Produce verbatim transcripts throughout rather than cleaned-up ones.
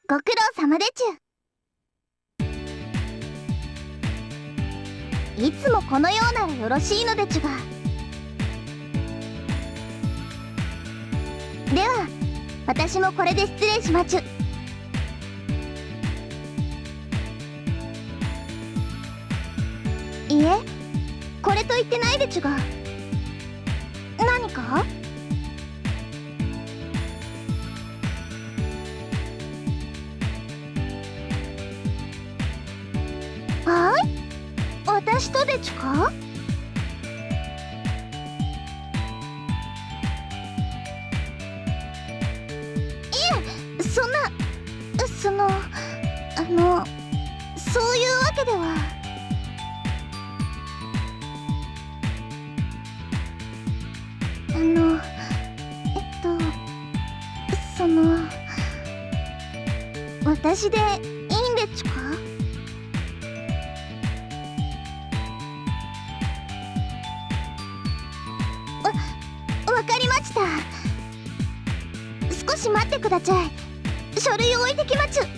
ご苦労様でちゅ。いつもこのようならよろしいのでちゅが。では私もこれで失礼しまちゅ。いえ、これと言ってないでちゅが。何か？はい、私とでちゅか？いえ、そんな、その、あの、そういうわけでは。あの、えっと、その、私でいいんでちゅか？わ、わかりました。少し待ってくだちゃい。書類を置いてきまちゅ。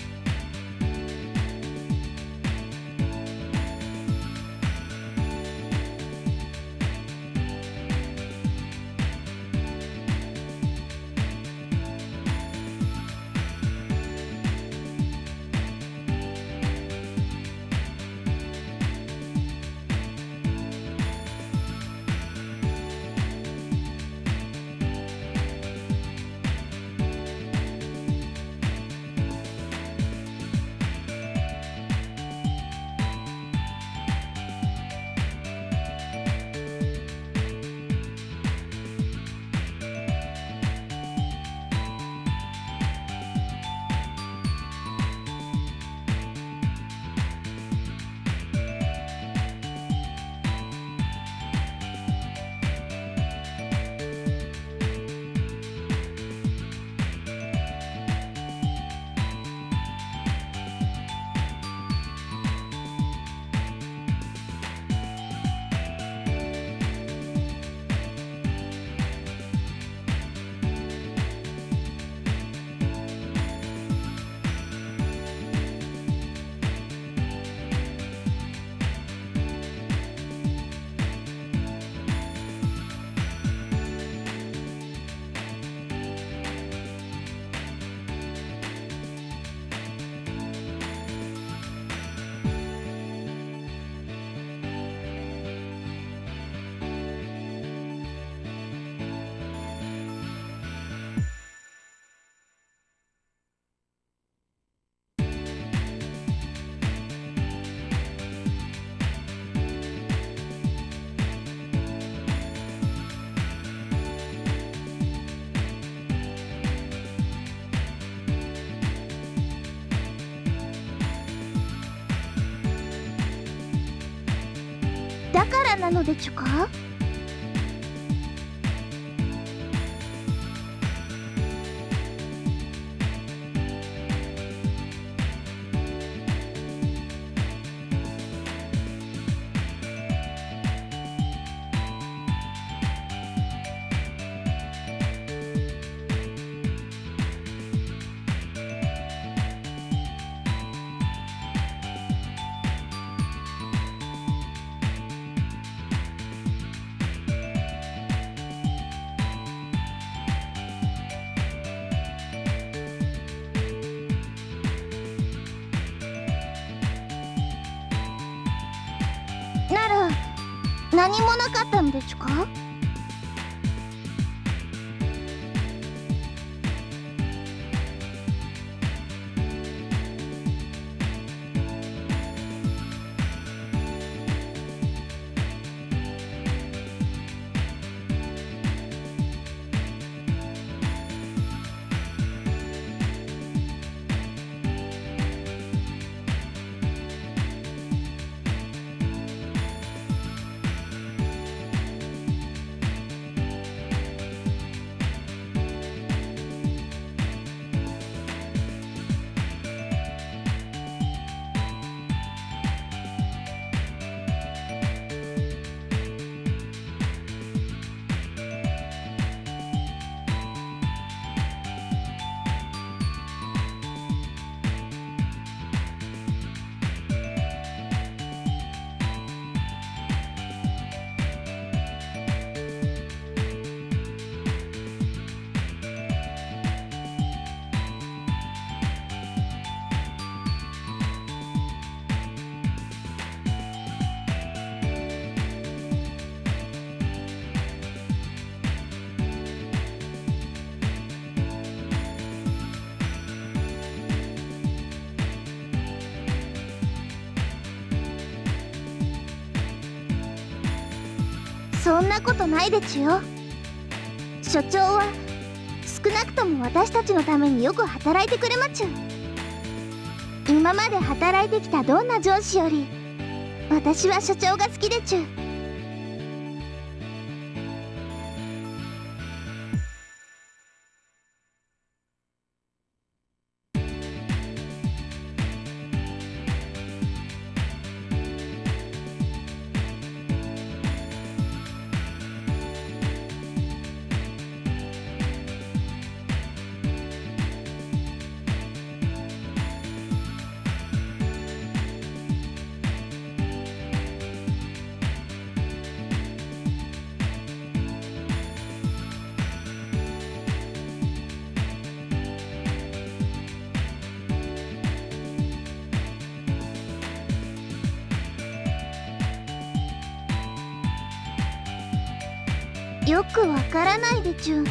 だからなのでちゅか？なら何もなかったのでちゅか？ そんなことないでちゅよ。所長は少なくとも私たちのためによく働いてくれまちゅ。今まで働いてきたどんな上司より私は所長が好きでちゅ。よくわからないでちゅ。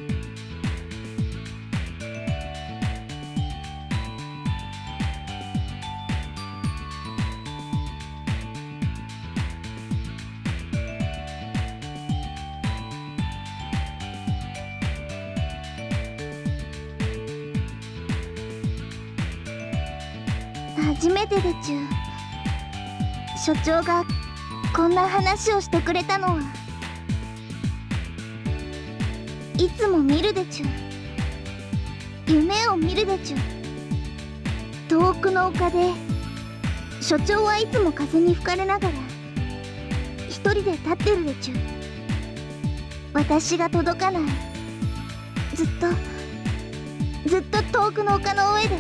初めてでちゅ。所長がこんな話をしてくれたのはいつも見るでちゅ。夢を見るでちゅ。遠くの丘で所長はいつも風に吹かれながら一人で立ってるでちゅ。私が届かないずっとずっと遠くの丘の上で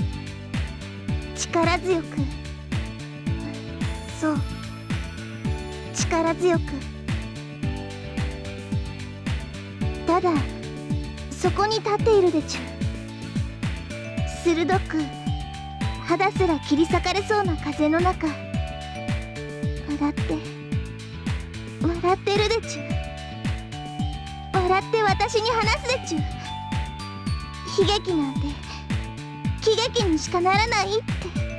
力強く、そう力強く、ただそこに立っているでちゅ。鋭く肌すら切り裂かれそうな風の中、笑って笑ってるでちゅ。笑って私に話すでちゅ。悲劇なんて喜劇にしかならないって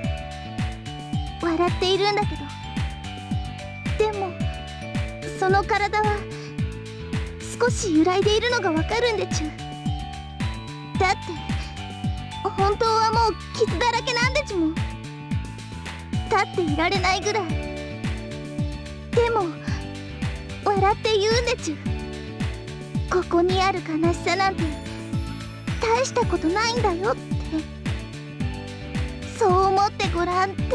笑っているんだけど、でもその体は少し揺らいでいるのがわかるんでちゅ。だって本当はもう傷だらけなんでちゅも。立っていられないぐらい。でも笑って言うんでちゅ。ここにある悲しさなんて大したことないんだよって。そう思ってごらんって。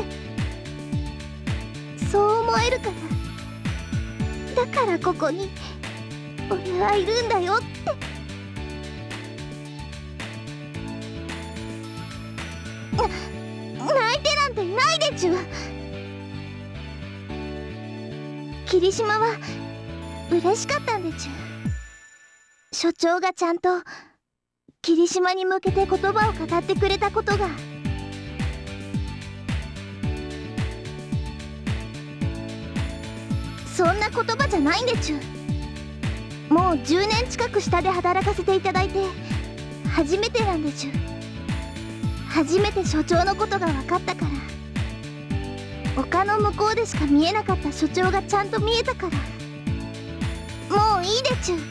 そう思えるから、だからここに俺はいるんだよって。な泣いてなんていないでちゅ。霧島は嬉しかったんでちゅ。所長がちゃんと霧島に向けて言葉を語ってくれたことが。そんな言葉じゃないんでちゅ。もうじゅうねん近く下で働かせていただいて初めてなんでちゅ。初めて所長のことが分かったから。丘の向こうでしか見えなかった所長がちゃんと見えたから。もういいでちゅ。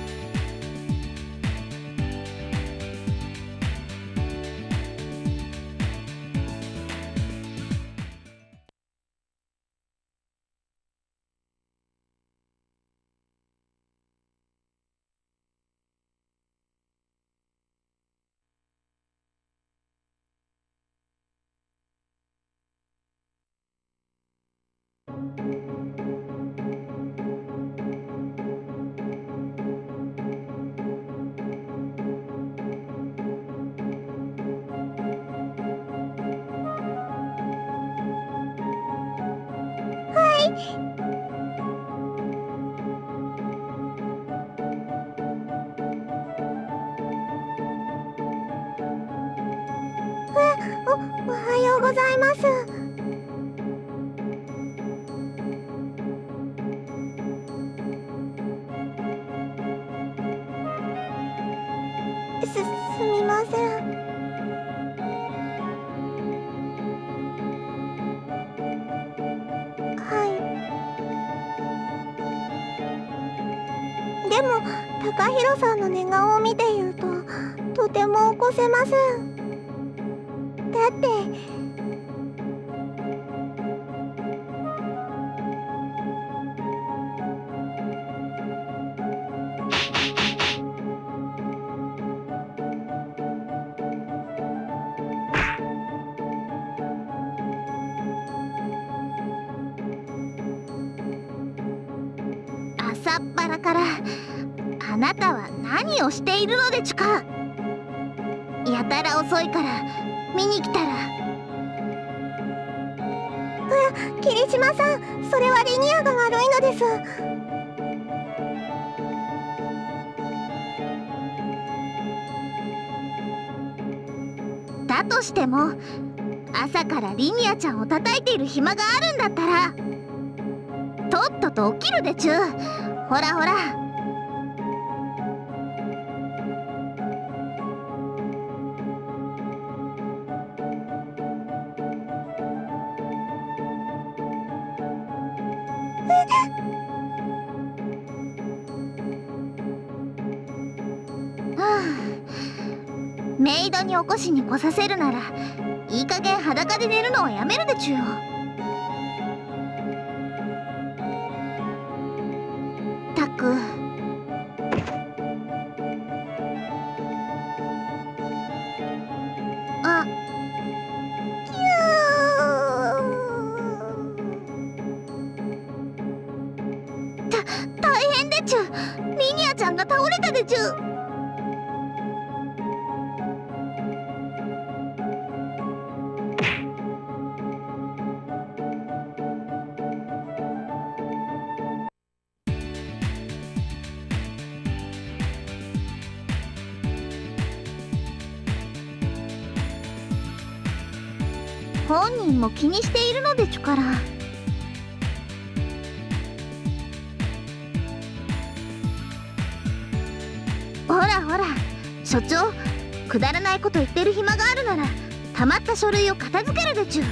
お、おはようございます。す、すみません。はい。 塚弘さんの寝顔を見ているととても起こせません。だって朝っぱらからあなたは何をしているのでちゅか。やたら遅いから見に来たら。あ、霧島さん、それはリニアが悪いのです。だとしても朝からリニアちゃんを叩いている暇があるんだったらとっとと起きるでちゅ。ほらほら。メイドに起こしに来させるならいい加減裸で寝るのはやめるでちゅよ。たくあキューた大変でちゅ。リニアちゃんが倒れたでちゅ。本人も気にしているのでちゅから。ほらほら所長、くだらないこと言ってる暇があるならたまった書類を片付けるでちゅ。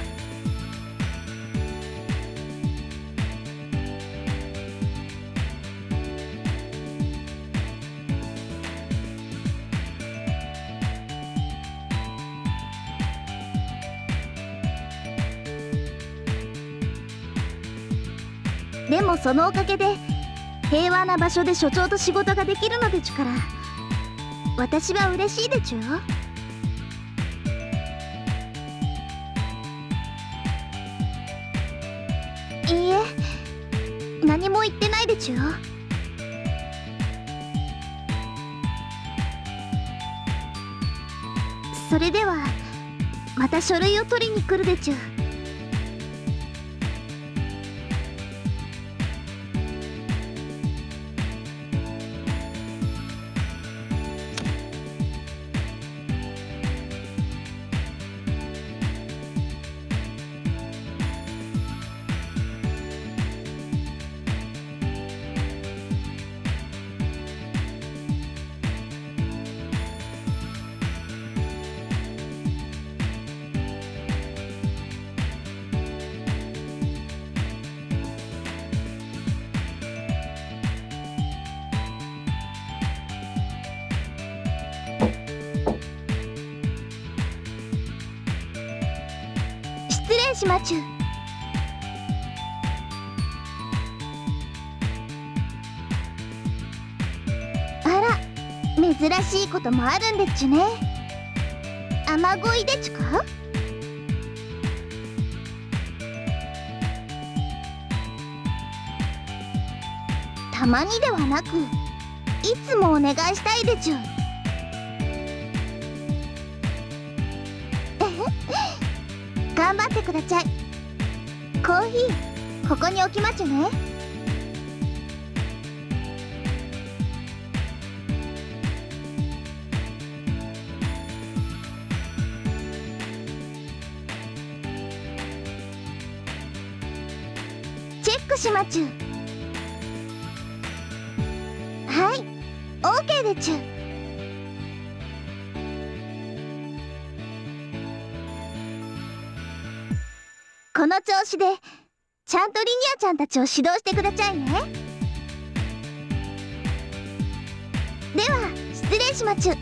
でもそのおかげで平和な場所で所長と仕事ができるのでちゅから私は嬉しいでちゅよ。いいえ、何も言ってないでちゅよ。それではまた書類を取りに来るでちゅ。失礼しまちゅ。あら、珍しいこともあるんでっちゅね。雨乞いでちゅか。たまにではなくいつもお願いしたいでちゅ。頑張ってくだちゃい。コーヒーここに置きまちゅね。チェックしまちゅ。はい、オーケーでちゅ。この調子でちゃんとリニアちゃんたちを指導してくだちゃいね。 礼しまちゅ。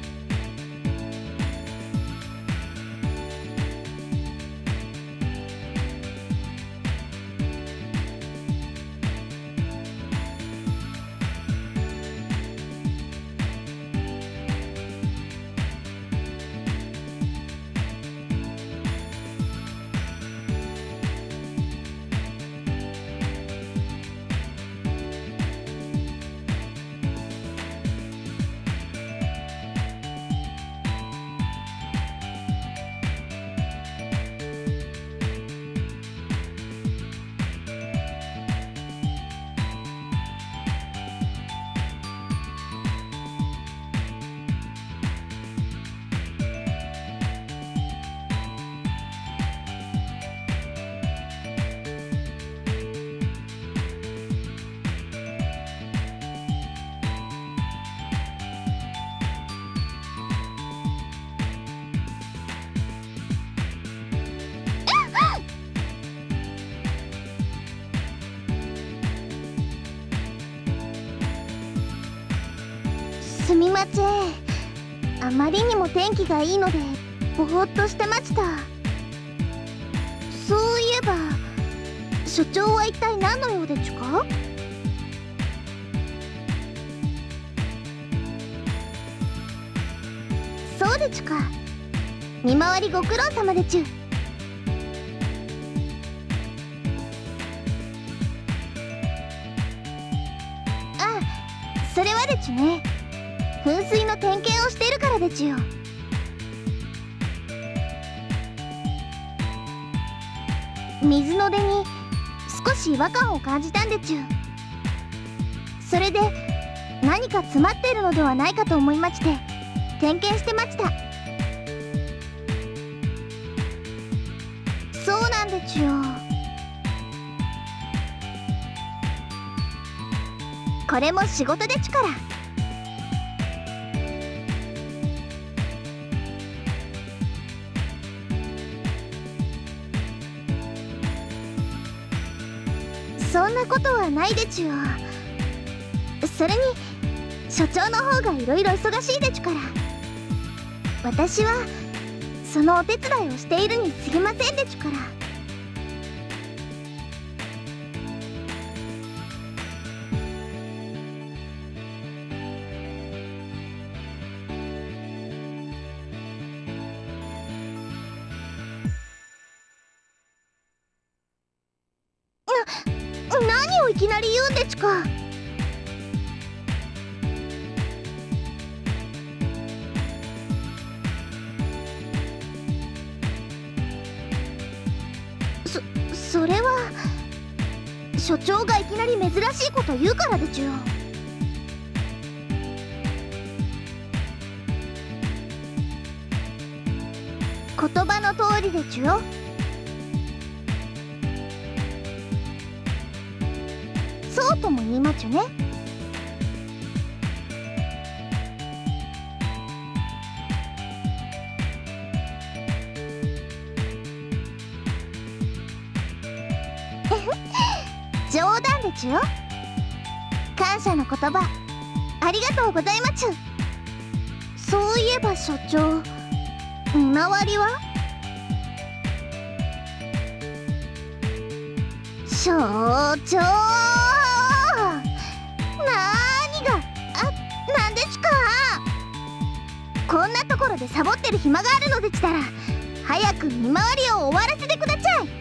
すみません。あまりにも天気がいいのでぼーっとしてました。そういえば所長は一体何の用でちゅか？そうでちゅか。見回りご苦労様でちゅ。ああ、それはでちゅね。噴水の点検をしているからでちゅよ。水の出に少し違和感を感じたんでちゅ。それで何か詰まっているのではないかと思いまして点検してました。そうなんでちゅよ。これも仕事でちゅから。そんなことはないでちゅよ。それに所長の方がいろいろ忙しいでちゅから、私はそのお手伝いをしているに過ぎませんでちゅから。何をいきなり言うんでちゅか。そそれは所長がいきなり珍しいこと言うからでちゅよ。言葉の通りでちゅよ。そうとも言いまちゅね。冗談でちゅよ。感謝の言葉ありがとうございまちゅ。そういえば所長、見回りは？所長、何があなんでちゅか。こんなところでサボってる暇があるのでちたら早く見回りを終わらせてくだちゃい。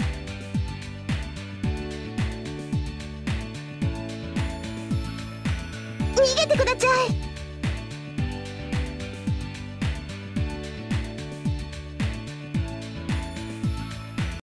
逃げてくだちゃい。